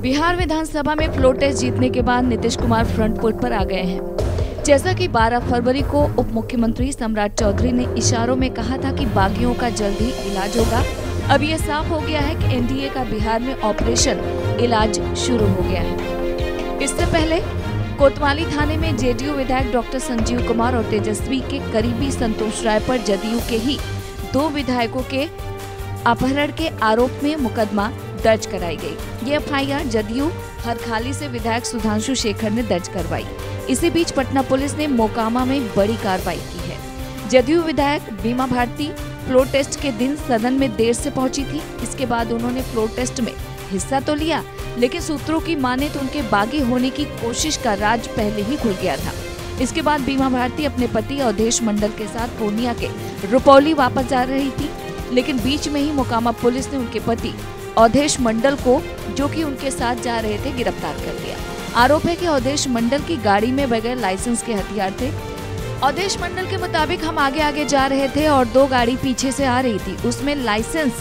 बिहार विधानसभा में floor test जीतने के बाद नीतीश कुमार फ्रंट फुट पर आ गए हैं। जैसा कि 12 फरवरी को उप मुख्यमंत्री सम्राट चौधरी ने इशारों में कहा था कि बागियों का जल्द ही इलाज होगा, अब ये साफ हो गया है कि एनडीए का बिहार में ऑपरेशन इलाज शुरू हो गया है। इससे पहले कोतवाली थाने में जेडीयू विधायक डॉक्टर संजीव कुमार और तेजस्वी के करीबी संतोष राय पर जदयू के ही 2 विधायकों के अपहरण के आरोप में मुकदमा दर्ज कराई गई। ये एफआईआर जदयू हरखाली से विधायक सुधांशु शेखर ने दर्ज करवाई। इसी बीच पटना पुलिस ने मोकामा में बड़ी कार्रवाई की है। जदयू विधायक बीमा भारती फ्लोर टेस्ट के दिन सदन में देर से पहुंची थी। इसके बाद उन्होंने फ्लोर टेस्ट में हिस्सा तो लिया, लेकिन सूत्रों की माने तो उनके बागी होने की कोशिश का राज पहले ही खुल गया था। इसके बाद बीमा भारती अपने पति अवधेश मंडल के साथ पूर्णिया के रुपौली वापस जा रही थी, लेकिन बीच में ही मोकामा पुलिस ने उनके पति अवधेश मंडल को, जो कि उनके साथ जा रहे थे, गिरफ्तार कर लिया। आरोप है कि अवधेश मंडल की गाड़ी में बगैर लाइसेंस के हथियार थे। अवधेश मंडल के मुताबिक हम आगे आगे जा रहे थे और 2 गाड़ी पीछे से आ रही थी। उसमें लाइसेंस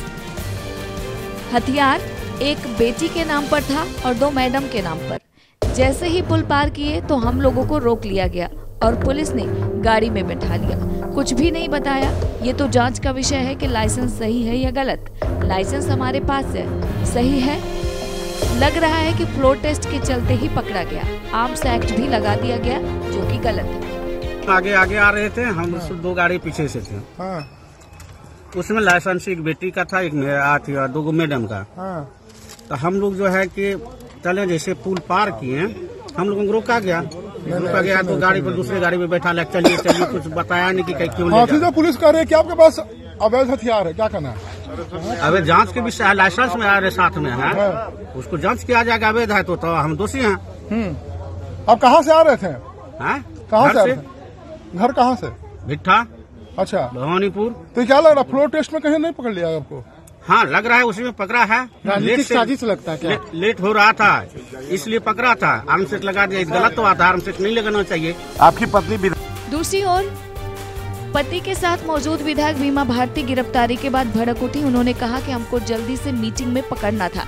हथियार एक बेटी के नाम पर था और 2 मैडम के नाम पर। जैसे ही पुल पार किए तो हम लोगों को रोक लिया गया और पुलिस ने गाड़ी में बैठा लिया। कुछ भी नहीं बताया। ये तो जांच का विषय है कि लाइसेंस सही है या गलत। लाइसेंस हमारे पास है, सही है। लग रहा है कि फ्लोर टेस्ट के चलते ही पकड़ा गया। आर्म्स एक्ट भी लगा दिया गया, जो कि गलत है। आगे आगे आ रहे थे हम, 2 गाड़ी पीछे से थे। हाँ। उसमें लाइसेंस एक बेटी का था, एक मेरा थी और 2 मैडम का। हाँ। तो हम लोग जो है कि चले, जैसे पुल पार किए हम लोगों को रोका गया तो गाड़ी पर दूसरे गाड़ी में बैठा ले, चलिए चलिए, कुछ बताया नहीं कि क्यों ले जा। पुलिस कह रही है कि आपके पास अवैध हथियार है, क्या करना है? अबे जांच के विषय है, लाइसेंस में आ रहे साथ में है, उसको जांच किया जाएगा। अवैध है तो हम दोषी हैं। आप कहाँ से आ रहे थे? कहाँ से? घर कहाँ से? भिट्ठा। अच्छा, भवानीपुर। तो क्या लग रहा, फ्लोर टेस्ट में कहीं नहीं पकड़ लिया आपको? हाँ, लग रहा है उसी में पकड़ा है। राजनीतिक साजिश लगता है क्या? लेट हो रहा था इसलिए पकड़ा था। आर्म सेट लगा दिया, गलत तो आता, आर्म सेट नहीं लगाना चाहिए। आपकी पत्नी दूसरी ओर पति के साथ मौजूद विधायक बीमा भारती गिरफ्तारी के बाद भड़क उठी। उन्होंने कहा कि हमको जल्दी से मीटिंग में पकड़ना था,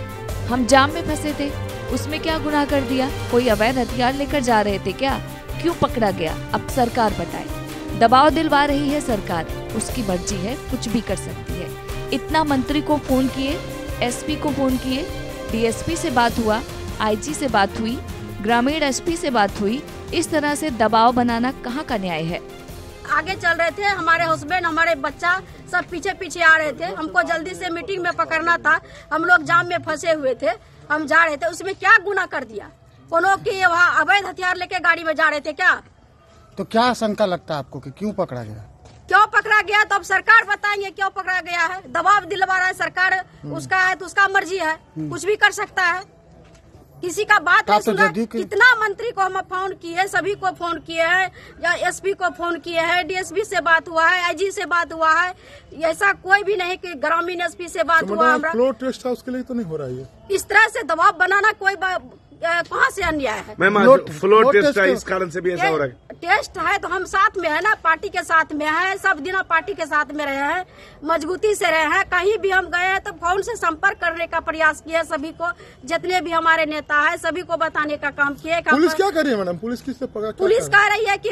हम जाम में फंसे थे। उसमें क्या गुनाह कर दिया? कोई अवैध हथियार लेकर जा रहे थे क्या? क्यों पकड़ा गया? अब सरकार बताए। दबाव दिलवा रही है सरकार, उसकी मर्जी है, कुछ भी कर सकती है। इतना मंत्री को फोन किए, एसपी को फोन किए, डीएसपी से बात हुआ, आईजी से बात हुई, ग्रामीण एसपी से बात हुई। इस तरह से दबाव बनाना कहाँ का न्याय है? आगे चल रहे थे, हमारे हस्बैंड, हमारे बच्चा सब पीछे पीछे आ रहे थे। हमको जल्दी से मीटिंग में पकड़ना था, हम लोग जाम में फंसे हुए थे, हम जा रहे थे। उसमें क्या गुनाह कर दिया? कोनो की वहाँ अवैध हथियार लेके गाड़ी में जा रहे थे क्या? तो क्या शंका लगता है आपको कि क्यों पकड़ा गया? क्यों पकड़ा गया तो अब सरकार बताएंगे क्यों पकड़ा गया है। दबाव दिलवा रहा है सरकार, उसका है तो उसका मर्जी है, कुछ भी कर सकता है। किसी का बात नहीं सुना। कितना मंत्री को हम फोन किए, सभी को फोन किए हैं, या एसपी को फोन किए हैं, डीएसपी से बात हुआ है, आईजी से बात हुआ है। ऐसा कोई भी नहीं कि ग्रामीण एसपी से बात हुआ। हमारा फ्लोर टेस्ट था, उसके लिए तो नहीं हो रहा है। इस तरह से दबाव बनाना कोई कहाँ से अन्याय है? फ्लोर टेस्ट है, इस कारण से भी ऐसा हो रहा है। टेस्ट है तो हम साथ में है ना, पार्टी के साथ में है, सब दिन पार्टी के साथ में रहे हैं, मजबूती से रहे हैं। कहीं भी हम गए हैं तो फोन से संपर्क करने का प्रयास किया, सभी को, जितने भी हमारे नेता है सभी को बताने का काम किए। पुलिस क्या कर रही है मैडम? पुलिस किससे पकड़ा? पुलिस कह रही है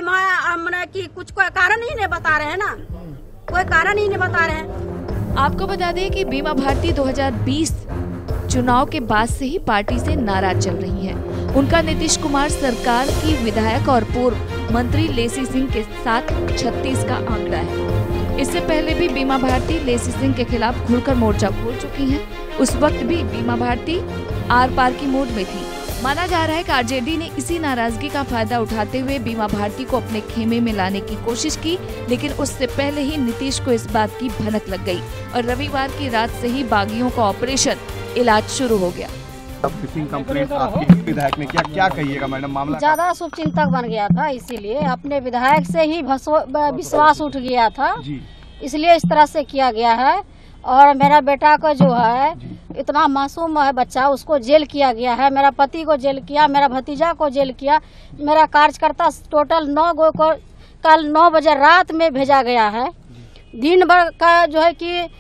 कि कुछ कोई कारण ही नहीं बता रहे हैं ना, कोई कारण ही नहीं बता रहे हैं। आपको बता दें कि बीमा भारती 2020 चुनाव के बाद से ही पार्टी से नाराज चल रही हैं। उनका नीतीश कुमार सरकार की विधायक और पूर्व मंत्री लेसी सिंह के साथ 36 का आंकड़ा है। इससे पहले भी बीमा भारती लेसी सिंह के खिलाफ खुलकर मोर्चा खोल चुकी हैं। उस वक्त भी बीमा भारती आर पार की मूड में थी। माना जा रहा है कि आरजेडी ने इसी नाराजगी का फायदा उठाते हुए बीमा भारती को अपने खेमे में लाने की कोशिश की, लेकिन उससे पहले ही नीतीश को इस बात की भनक लग गई और रविवार की रात से ही बागियों का ऑपरेशन इलाज शुरू हो गया। कंप्लेंट आपके विधायक ने क्या कहिएगा मैडम? मामला ज्यादा शुभचिंतक बन गया था, इसीलिए अपने विधायक से ही विश्वास उठ गया था, इसलिए इस तरह से किया गया है। और मेरा बेटा को जो है, इतना मासूम है बच्चा, उसको जेल किया गया है। मेरा पति को जेल किया, मेरा भतीजा को जेल किया, मेरा कार्यकर्ता टोटल 9 गो को कल 9 बजे रात में भेजा गया है। दिन भर का जो है कि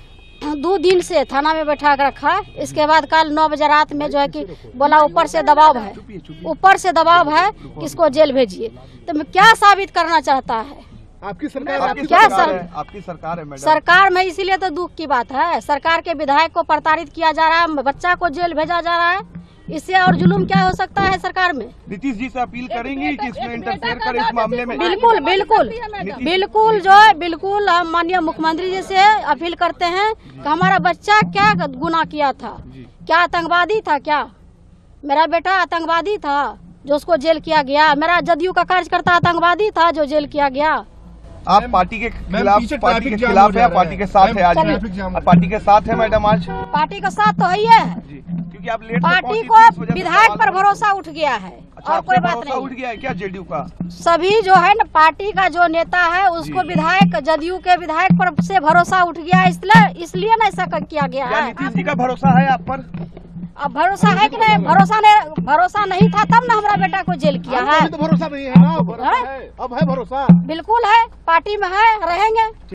2 दिन से थाना में बैठा कर रखा। इसके बाद कल 9 बजे रात में जो है कि बोला ऊपर से दबाव है, ऊपर से दबाव है कि इसको जेल भेजिए। तो मैं क्या साबित करना चाहता है? आपकी सरकार आपकी सरकार है मैडम। सरकार में इसीलिए तो दुख की बात है। सरकार के विधायक को प्रताड़ित किया जा रहा है, बच्चा को जेल भेजा जा रहा है। इससे और जुलूम क्या हो सकता है सरकार में? नीतीश जी से अपील करेंगी कि इसमें इंटरफेयर करे इस मामले में। बिल्कुल बिल्कुल बिल्कुल जो है बिल्कुल हम माननीय मुख्यमंत्री जी से अपील करते हैं कि हमारा बच्चा क्या गुनाह किया था, क्या आतंकवादी था, क्या मेरा बेटा आतंकवादी था जो उसको जेल किया गया, मेरा जदयू का कार्यकर्ता आतंकवादी था जो जेल किया गया। आप पार्टी के खिलाफ है, पार्टी के साथ है आज भी? पार्टी के साथ है मैडम आज? पार्टी का साथ तो है ही है, क्योंकि आप लेट पार्टी को विधायक पर भरोसा उठ गया है। अच्छा, और कोई बात भरोसा उठ गया है क्या जेडीयू का? सभी जो है ना पार्टी का जो नेता है उसको विधायक जदयू के विधायक पर से भरोसा उठ गया है, इसलिए ना ऐसा किया गया है। नीतीश जी का भरोसा है आप पर? अब भरोसा है कि नहीं? भरोसा नहीं था तब ना हमारा बेटा को जेल किया है। तो भरोसा नहीं है ना, अब है भरोसा। बिल्कुल है, पार्टी में है, रहेंगे।